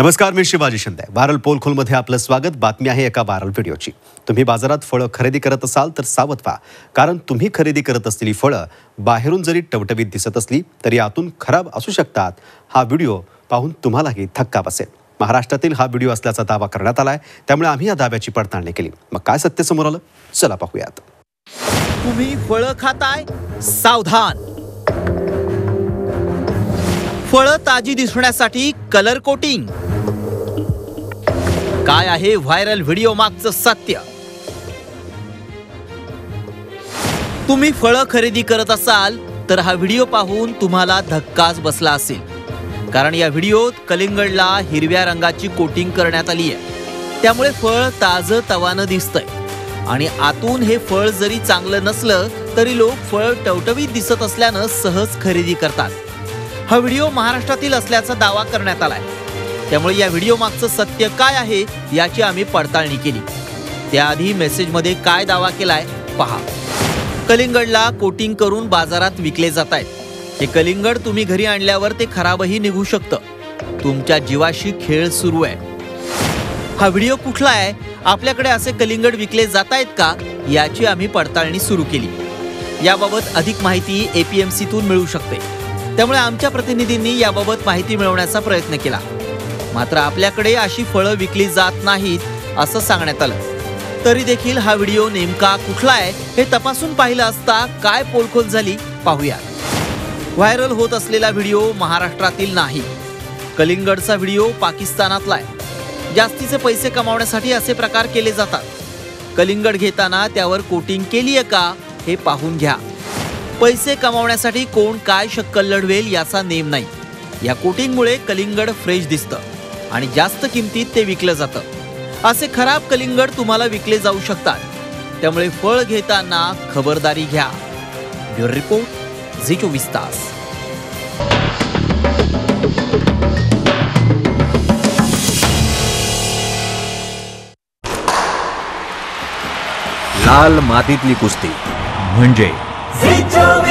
नमस्कार, मी शिवाजी शिंदे. वारल पोलखोलमध्ये आपलं स्वागत. बातमी आहे एका वारल व्हिडिओची. तुम्ही बाजारात फळं खरेदी करत असाल तर सावध व्हा, कारण तुम्ही खरेदी करत असलेली फळं बाहेरून जरी टवटवीत दिसत असली तरी आतून खराब असू शकतात. हा व्हिडिओ पाहून तुम्हालाही धक्का बसेल. महाराष्ट्रातील हा व्हिडिओ असल्याचा दावा करण्यात आलाय, त्यामुळे आम्ही या दाव्याची पडताळणी केली. मग काय सत्य समोर आलं, चला पाहूयात. तुम्ही फळं खाताय, सावधान. फळं ताजी दिसण्यासाठी कलर कोटिंग. काय आहे व्हायरल व्हिडिओ मागचं सत्य? तुम्ही फळं खरेदी करत असाल तर हा व्हिडिओ पाहून तुम्हाला धक्काच बसला असेल, कारण या व्हिडिओत कलिंगडला हिरव्या रंगाची कोटिंग करण्यात आली आहे. त्यामुळे फळ ताजं तवानं दिसतंय आणि आतून हे फळ जरी चांगलं नसलं तरी लोक फळ टवटवीत दिसत असल्यानं सहज खरेदी करतात. हा व्हिडिओ महाराष्ट्रातील असल्याचा दावा करण्यात आलाय. त्यामुळे या व्हिडिओ मागचं सत्य काय आहे याची आम्ही पडताळणी केली. त्याआधी मेसेजमध्ये काय दावा केलाय पहा. कलिंगडला कोटिंग करून बाजारात विकले जात आहेत. हे कलिंगड तुम्ही घरी आणल्यावर ते खराबही निघू शकतं. तुमच्या जीवाशी खेळ सुरू आहे. हा व्हिडिओ कुठला आहे, आपल्याकडे असे कलिंगड विकले जात आहेत का, याची आम्ही पडताळणी सुरू केली. याबाबत अधिक माहिती APMCतून मिळू शकते. त्यामुळे आमच्या प्रतिनिधींनी याबाबत माहिती मिळवण्याचा प्रयत्न केला. मात्र आपल्याकडे अशी फळं विकली जात नाहीत असं सांगण्यात आलं. तरी देखील हा व्हिडिओ नेमका कुठला आहे हे तपासून पाहिलं असता काय पोलखोल झाली पाहूया. व्हायरल होत असलेला व्हिडिओ महाराष्ट्रातील नाही. कलिंगडचा व्हिडिओ पाकिस्तानातला आहे. जास्तीचे पैसे कमावण्यासाठी असे प्रकार केले जातात. कलिंगड घेताना त्यावर कोटिंग केली आहे का हे पाहून घ्या. पैसे कमावण्यासाठी कोण काय शक्कल लढवेल याचा नेम नाही. या कोटिंगमुळे कलिंगड फ्रेश दिसतं आणि जास्त किमतीत ते विकलं जातं. असे खराब कलिंगड तुम्हाला विकले जाऊ शकतात. त्यामुळे फळ घेताना खबरदारी घ्या. ब्युरो रिपोर्ट, झी24 तास. लाल मातीतली कुस्ती म्हणजे